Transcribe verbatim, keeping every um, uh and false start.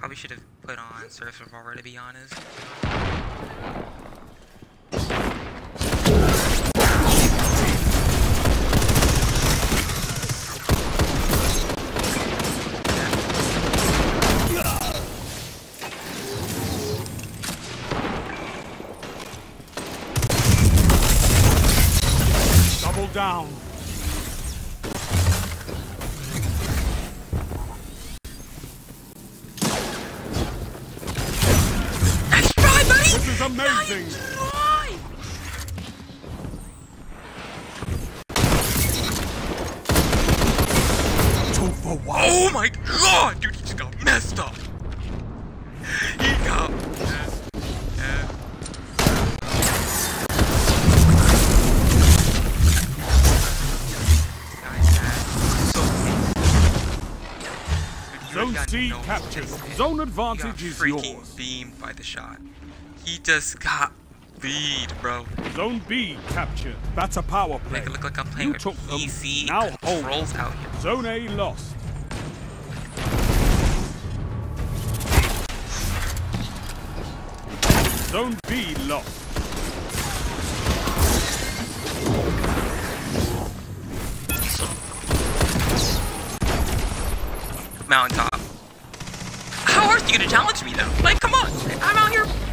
probably should have put on Surf Revolver, to be honest. Double down. This is amazing! Two for one. Oh my god, dude, he just got messed up. He got messed up. Zone C captured. Zone advantage is yours. Freaking beamed by the shot. He just got beat, bro. Zone B captured. That's a power play. Make it look like I'm playing You with took them. P C Now controls hold. out here. Zone A lost. Zone B lost. Mountaintop. How hard are you gonna challenge me though? Like, come on, I'm out here